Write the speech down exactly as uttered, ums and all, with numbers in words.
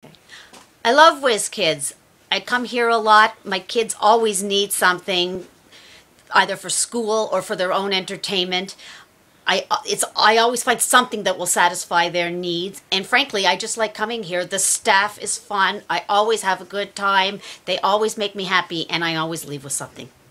I love Wiz Kids. I come here a lot. My kids always need something, either for school or for their own entertainment. I it's I always find something that will satisfy their needs. And frankly, I just like coming here. The staff is fun. I always have a good time. They always make me happy, and I always leave with something.